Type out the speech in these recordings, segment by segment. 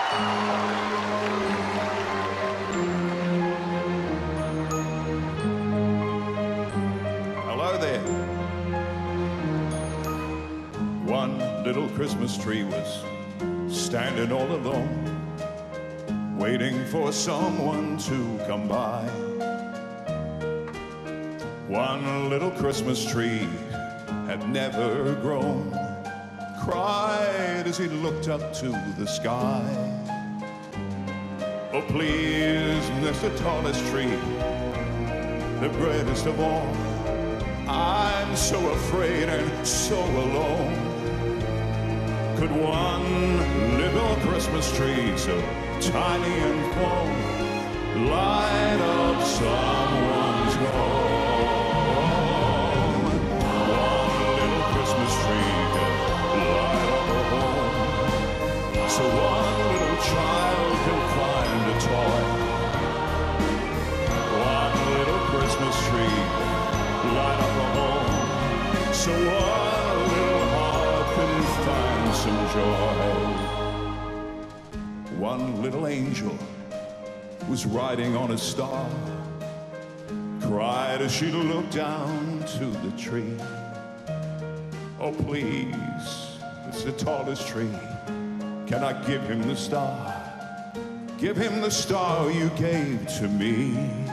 Hello there. One little Christmas tree was standing all alone, waiting for someone to come by. One little Christmas tree had never grown, cried as he looked up to the sky. Oh, please, Mr. Tallest Tree, the greatest of all, I'm so afraid and so alone. Could one little Christmas tree, so tiny and full, light up someone's home? One little Christmas tree could light up a home, so one little child can find a toy. One little Christmas tree light up a home, so one little heart can find some joy. One little angel was riding on a star, cried as she looked down to the tree. Oh, please, it's the tallest tree, can I give him the star? Give him the star you gave to me.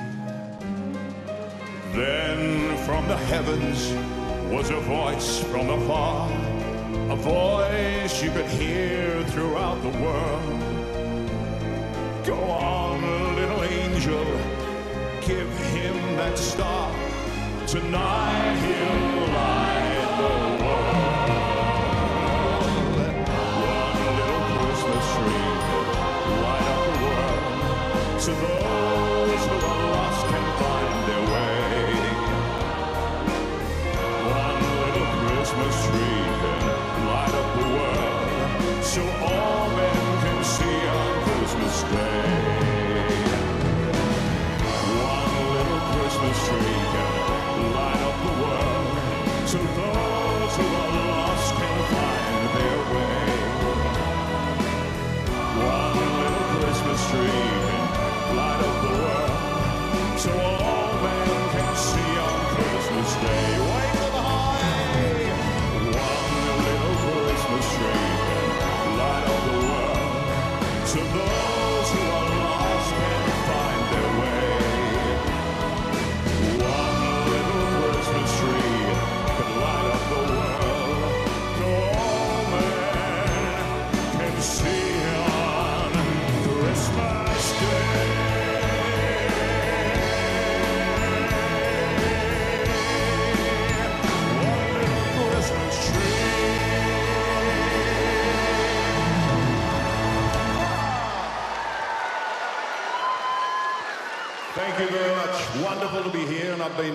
Then from the heavens was a voice from afar, a voice you could hear throughout the world. Go on, little angel, give him that star. Tonight he'll light the world. One little Christmas tree light up the world, so those who are lost can find their way. Christmas tree can light up the world, so all men can see on Christmas Day. One little Christmas tree can light up the world, so those who are lost can find their way. One little Christmas tree can light up the world, so all men can see on Christmas Day. Wait for the high! Christmas tree can light up the world, so those who are lost can find their way. One little Christmas tree can light up the world, so all men can see on Christmas Day. One little Christmas tree. Thank you very much. Wonderful to be here, and I've been